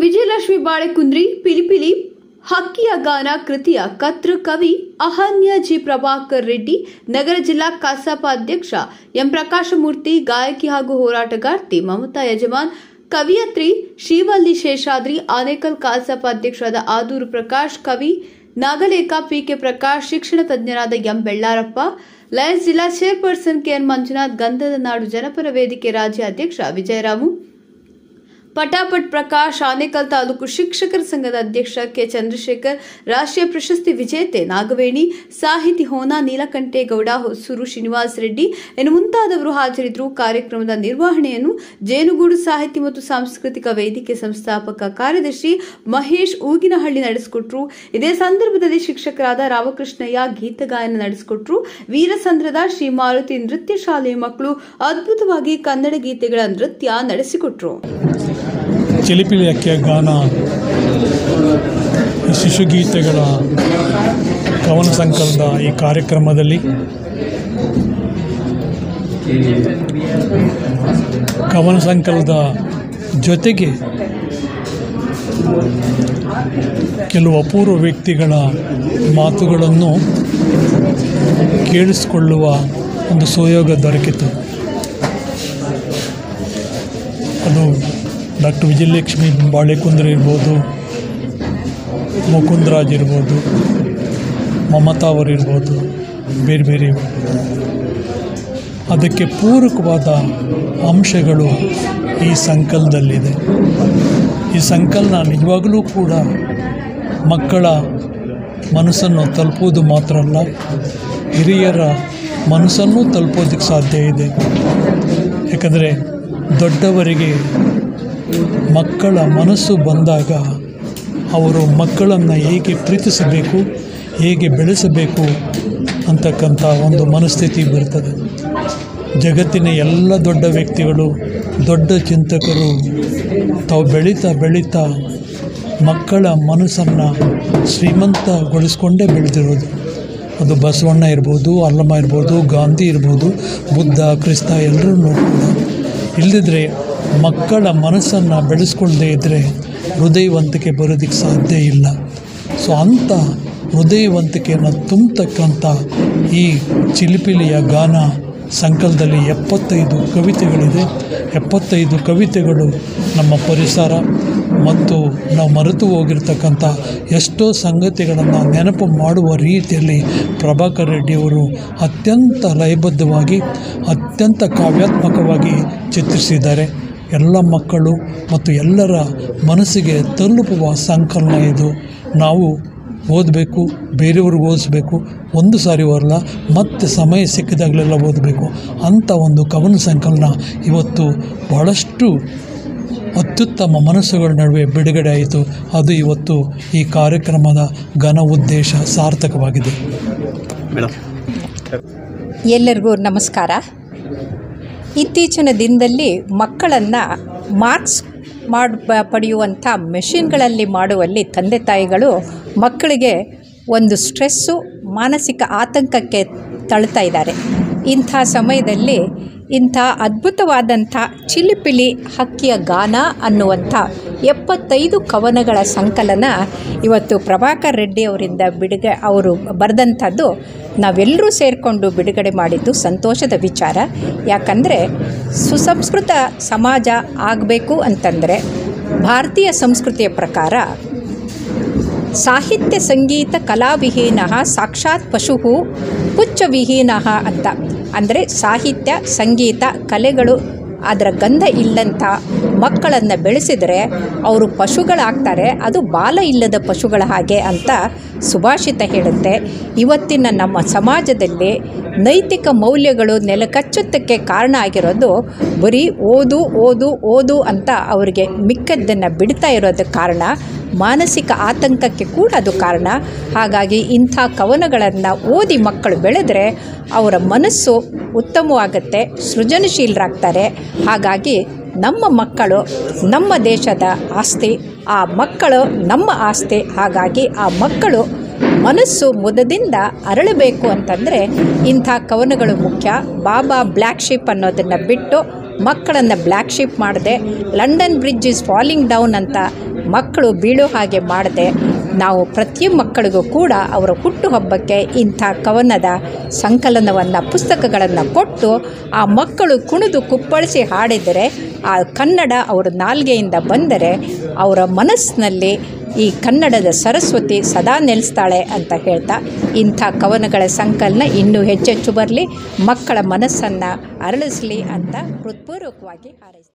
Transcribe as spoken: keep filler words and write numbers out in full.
ವಿಜಯಲಕ್ಷ್ಮಿ ಬಾಳೆಕುಂದ್ರಿ ಪಿಲಿಪಿಲಿ ಹಕ್ಕಿಯ ಗಾನ ಕೃತಿಯ ಕರ್ತೃ ಕವಿ ಅಹನ್ಯ ಜಿ ಪ್ರಭಾಕರ್ ರೆಡ್ಡಿ, ನಗರ ಜಿಲ್ಲಾ ಕಸಾಪ ಅಧ್ಯಕ್ಷ ಎಂ ಪ್ರಕಾಶಮೂರ್ತಿ, ಗಾಯಕಿ ಹಾಗೂ ಹೋರಾಟಗಾರ್ತಿ ಮಮತಾ ಯಜಮಾನ್, ಕವಿಯತ್ರಿ ಶ್ರೀವಲ್ಲಿ ಶೇಷಾದ್ರಿ, ಆನೇಕಲ್ ಕಸಾಪ ಅಧ್ಯಕ್ಷರಾದ ಆದೂರು ಪ್ರಕಾಶ್, ಕವಿ ನಾಗಲೇಖ ಪಿಕೆ ಪ್ರಕಾಶ್, ಶಿಕ್ಷಣ ತಜ್ಞರಾದ ಎಂ ಬೆಳ್ಳಾರಪ್ಪ, ಲಯನ್ಸ್ ಜಿಲ್ಲಾ ಚೇರ್ಪರ್ಸನ್ ಕೆಎನ್ ಮಂಜುನಾಥ್, ಗಂಧದ ನಾಡು ಜನಪರ ವೇದಿಕೆ ರಾಜ್ಯ ಅಧ್ಯಕ್ಷ ವಿಜಯರಾಮು, ಪಟಾಪಟ್ ಪ್ರಕಾಶ್, ಆನೇಕಲ್ ತಾಲೂಕು ಶಿಕ್ಷಕರ ಸಂಘದ ಅಧ್ಯಕ್ಷ ಕೆ ಚಂದ್ರಶೇಖರ್, ರಾಷ್ಟ್ರೀಯ ಪ್ರಶಸ್ತಿ ವಿಜೇತೆ ನಾಗವೇಣಿ, ಸಾಹಿತಿ ಹೋನಾ ನೀಲಕಂಠೇಗೌಡ, ಹೊಸೂರು ಶ್ರೀನಿವಾಸ್ ರೆಡ್ಡಿ ಇನ್ನು ಮುಂತಾದವರು ಹಾಜರಿದ್ದರು. ಕಾರ್ಯಕ್ರಮದ ನಿರ್ವಹಣೆಯನ್ನು ಜೇನುಗೂಡು ಸಾಹಿತ್ಯ ಮತ್ತು ಸಾಂಸ್ಕೃತಿಕ ವೇದಿಕೆ ಸಂಸ್ಥಾಪಕ ಕಾರ್ಯದರ್ಶಿ ಮಹೇಶ್ ಊಗಿನಹಳ್ಳಿ ನಡೆಸಿಕೊಟ್ರು. ಇದೇ ಸಂದರ್ಭದಲ್ಲಿ ಶಿಕ್ಷಕರಾದ ರಾಮಕೃಷ್ಣಯ್ಯ ಗೀತಗಾಯನ ನಡೆಸಿಕೊಟ್ರು. ವೀರಸಂದ್ರದ ಶ್ರೀ ಮಾರುತಿ ನೃತ್ಯ ಶಾಲೆಯ ಮಕ್ಕಳು ಅದ್ಭುತವಾಗಿ ಕನ್ನಡ ಗೀತೆಗಳ ನೃತ್ಯ ನಡೆಸಿಕೊಟ್ರು. ಚಿಲಿಪಿಲಿ ಹಕ್ಕಿಯ ಗಾನ, ಶಿಶುಗೀತೆಗಳ ಕವನ ಸಂಕಲನದ ಈ ಕಾರ್ಯಕ್ರಮದಲ್ಲಿ ಕವನ ಸಂಕಲನದ ಜೊತೆಗೆ ಕೆಲವು ಅಪೂರ್ವ ವ್ಯಕ್ತಿಗಳ ಮಾತುಗಳನ್ನು ಕೇಳಿಸಿಕೊಳ್ಳುವ ಒಂದು ಸುಯೋಗ ದೊರಕಿತು. ಅದು ಡಾಕ್ಟರ್ ವಿಜಯಲಕ್ಷ್ಮಿ ಬಾಳೆಕುಂದ್ರಿ ಇರ್ಬೋದು, ಮುಕುಂದರಾಜ್ ಇರ್ಬೋದು, ಮಮತಾ ಅವರಿರ್ಬೋದು, ಬೇರೆ ಬೇರೆ ಅದಕ್ಕೆ ಪೂರಕವಾದ ಅಂಶಗಳು ಈ ಸಂಕಲನದಲ್ಲಿದೆ. ಈ ಸಂಕಲನ ನಿಜವಾಗಲೂ ಕೂಡ ಮಕ್ಕಳ ಮನಸ್ಸನ್ನು ತಲುಪುವುದು ಮಾತ್ರ ಅಲ್ಲ, ಹಿರಿಯರ ಮನಸ್ಸನ್ನು ತಲುಪೋದಕ್ಕೆ ಸಾಧ್ಯ ಇದೆ. ಯಾಕಂದರೆ ದೊಡ್ಡವರಿಗೆ ಮಕ್ಕಳ ಮನಸ್ಸು ಬಂದಾಗ ಅವರು ಮಕ್ಕಳನ್ನು ಹೇಗೆ ಪ್ರೀತಿಸಬೇಕು, ಹೇಗೆ ಬೆಳೆಸಬೇಕು ಅಂತಕ್ಕಂಥ ಒಂದು ಮನಸ್ಥಿತಿ ಬರ್ತದೆ. ಜಗತ್ತಿನ ಎಲ್ಲ ದೊಡ್ಡ ವ್ಯಕ್ತಿಗಳು, ದೊಡ್ಡ ಚಿಂತಕರು ತಾವು ಬೆಳೀತಾ ಬೆಳೀತಾ ಮಕ್ಕಳ ಮನಸ್ಸನ್ನು ಶ್ರೀಮಂತಗೊಳಿಸ್ಕೊಂಡೇ ಬೆಳೆದಿರೋದು. ಅದು ಬಸವಣ್ಣ ಇರ್ಬೋದು, ಅಲ್ಲಮ್ಮ ಇರ್ಬೋದು, ಗಾಂಧಿ ಇರ್ಬೋದು, ಬುದ್ಧ, ಕ್ರಿಸ್ತ ಎಲ್ಲರೂ ಕೂಡ. ಇಲ್ಲದಿದ್ದರೆ ಮಕ್ಕಳ ಮನಸ್ಸನ್ನು ಬೆಳೆಸ್ಕೊಳ್ಳದೇ ಇದ್ದರೆ ಹೃದಯವಂತಿಕೆ ಬರೋದಕ್ಕೆ ಸಾಧ್ಯ ಇಲ್ಲ. ಸೊ ಅಂಥ ಹೃದಯವಂತಿಕೆಯನ್ನು ತುಂಬತಕ್ಕಂಥ ಈ ಚಿಲಿಪಿಲಿಯ ಗಾನ ಸಂಕಲನದಲ್ಲಿ ಎಪ್ಪತ್ತೈದು ಕವಿತೆಗಳಿದೆ. ಎಪ್ಪತ್ತೈದು ಕವಿತೆಗಳು ನಮ್ಮ ಪರಿಸರ ಮತ್ತು ನಾವು ಮರೆತು ಹೋಗಿರ್ತಕ್ಕಂಥ ಎಷ್ಟೋ ಸಂಗತಿಗಳನ್ನು ನೆನಪು ಮಾಡುವ ರೀತಿಯಲ್ಲಿ ಪ್ರಭಾಕರ್ ರೆಡ್ಡಿಯವರು ಅತ್ಯಂತ ಲಯಬದ್ಧವಾಗಿ, ಅತ್ಯಂತ ಕಾವ್ಯಾತ್ಮಕವಾಗಿ ಚಿತ್ರಿಸಿದ್ದಾರೆ. ಎಲ್ಲ ಮಕ್ಕಳು ಮತ್ತು ಎಲ್ಲರ ಮನಸ್ಸಿಗೆ ತಲುಪುವ ಸಂಕಲನ ಇದು. ನಾವು ಓದಬೇಕು, ಬೇರೆಯವ್ರಿಗೆ ಓದಿಸ್ಬೇಕು, ಒಂದು ಸಾರಿ ಓದಲ್ಲ, ಮತ್ತೆ ಸಮಯ ಸಿಕ್ಕಿದಾಗಲೆಲ್ಲ ಓದಬೇಕು. ಅಂಥ ಒಂದು ಕವನ ಸಂಕಲನ ಇವತ್ತು ಬಹಳಷ್ಟು ಅತ್ಯುತ್ತಮ ಮನಸ್ಸುಗಳ ನಡುವೆ ಬಿಡುಗಡೆ ಆಯಿತು. ಅದು ಇವತ್ತು ಈ ಕಾರ್ಯಕ್ರಮದ ಘನ ಉದ್ದೇಶ ಸಾರ್ಥಕವಾಗಿದೆ. ಎಲ್ಲರಿಗೂ ನಮಸ್ಕಾರ. ಇತ್ತೀಚಿನ ದಿನದಲ್ಲಿ ಮಕ್ಕಳನ್ನು ಮಾರ್ಕ್ಸ್ ಮಾಡಿ ಪಡೆಯುವಂಥ ಮೆಷಿನ್ಗಳಲ್ಲಿ ಮಾಡುವಲ್ಲಿ ತಂದೆ ತಾಯಿಗಳು ಮಕ್ಕಳಿಗೆ ಒಂದು ಸ್ಟ್ರೆಸ್ಸು, ಮಾನಸಿಕ ಆತಂಕಕ್ಕೆ ತಳ್ತಾ ಇದ್ದಾರೆ. ಇಂಥ ಸಮಯದಲ್ಲಿ ಇಂಥ ಅದ್ಭುತವಾದಂಥ ಚಿಲಿಪಿಲಿ ಹಕ್ಕಿಯ ಗಾನ ಅನ್ನುವಂಥ ಎಪ್ಪತ್ತೈದು ಕವನಗಳ ಸಂಕಲನ ಇವತ್ತು ಪ್ರಭಾಕರ್ ರೆಡ್ಡಿ ಅವರಿಂದ ಬಿಡುಗಡೆ ಅವರು ಬರೆದಂಥದ್ದು ನಾವೆಲ್ಲರೂ ಸೇರಿಕೊಂಡು ಬಿಡುಗಡೆ ಮಾಡಿದ್ದು ಸಂತೋಷದ ವಿಚಾರ. ಯಾಕಂದರೆ ಸುಸಂಸ್ಕೃತ ಸಮಾಜ ಆಗಬೇಕು ಅಂತಂದರೆ ಭಾರತೀಯ ಸಂಸ್ಕೃತಿಯ ಪ್ರಕಾರ ಸಾಹಿತ್ಯ ಸಂಗೀತ ಕಲಾವಿಹೀನ ಸಾಕ್ಷಾತ್ ಪಶು ಪುಚ್ಚವಿಹೀನ ಅಂತ. ಅಂದರೆ ಸಾಹಿತ್ಯ, ಸಂಗೀತ, ಕಲೆಗಳು ಅದರ ಗಂಧ ಇಲ್ಲಂಥ ಮಕ್ಕಳನ್ನು ಬೆಳೆಸಿದರೆ ಅವರು ಪಶುಗಳಾಗ್ತಾರೆ. ಅದು ಬಾಲ ಇಲ್ಲದ ಪಶುಗಳ ಹಾಗೆ ಅಂತ ಸುಭಾಷಿತ ಹೇಳುತ್ತೆ. ಇವತ್ತಿನ ನಮ್ಮ ಸಮಾಜದಲ್ಲಿ ನೈತಿಕ ಮೌಲ್ಯಗಳು ನೆಲಕಚ್ಚುತ್ತಕ್ಕೆ ಕಾರಣ ಆಗಿರೋದು ಬರೀ ಓದು ಓದು ಓದು ಅಂತ ಅವರಿಗೆ ಮಿಕ್ಕದ್ದನ್ನು ಬಿಡ್ತಾ ಇರೋದಕ್ಕೆ ಕಾರಣ. ಮಾನಸಿಕ ಆತಂಕಕ್ಕೆ ಕೂಡ ಅದು ಕಾರಣ. ಹಾಗಾಗಿ ಇಂಥ ಕವನಗಳನ್ನು ಓದಿ ಮಕ್ಕಳು ಬೆಳೆದರೆ ಅವರ ಮನಸ್ಸು ಉತ್ತಮವಾಗುತ್ತೆ, ಸೃಜನಶೀಲರಾಗ್ತಾರೆ. ಹಾಗಾಗಿ ನಮ್ಮ ಮಕ್ಕಳು ನಮ್ಮ ದೇಶದ ಆಸ್ತಿ, ಆ ಮಕ್ಕಳು ನಮ್ಮ ಆಸ್ತಿ. ಹಾಗಾಗಿ ಆ ಮಕ್ಕಳು ಮನಸ್ಸು ಮುದದಿಂದ ಅರಳಬೇಕು ಅಂತಂದರೆ ಇಂಥ ಕವನಗಳು ಮುಖ್ಯ. ಬಾಬಾ ಬ್ಲ್ಯಾಕ್ ಶಿಪ್ ಅನ್ನೋದನ್ನು ಬಿಟ್ಟು ಮಕ್ಕಳನ್ನು ಬ್ಲ್ಯಾಕ್ ಶೀಪ್ ಮಾಡದೆ, London bridge is falling down ಅಂತ ಮಕ್ಕಳು ಬೀಳೋ ಹಾಗೆ ಮಾಡದೆ, ನಾವು ಪ್ರತಿ ಮಕ್ಕಳಿಗೂ ಕೂಡ ಅವರ ಹುಟ್ಟುಹಬ್ಬಕ್ಕೆ ಇಂಥ ಕವನದ ಸಂಕಲನವನ್ನು, ಪುಸ್ತಕಗಳನ್ನು ಕೊಟ್ಟು ಆ ಮಕ್ಕಳು ಕುಣಿದು ಕುಪ್ಪಳಿಸಿ ಹಾಡಿದರೆ, ಆ ಕನ್ನಡ ಅವರ ನಾಲ್ಗೆಯಿಂದ ಬಂದರೆ ಅವರ ಮನಸ್ಸಿನಲ್ಲಿ ಈ ಕನ್ನಡದ ಸರಸ್ವತಿ ಸದಾ ನೆಲೆಸ್ತಾಳೆ ಅಂತ ಹೇಳ್ತಾ, ಇಂಥ ಕವನಗಳ ಸಂಕಲನ ಇನ್ನೂ ಹೆಚ್ಚೆಚ್ಚು ಬರಲಿ, ಮಕ್ಕಳ ಮನಸ್ಸನ್ನು ಅರಳಿಸಲಿ ಅಂತ ಹೃತ್ಪೂರ್ವಕವಾಗಿ ಹಾರೈಸ್ತೀನಿ.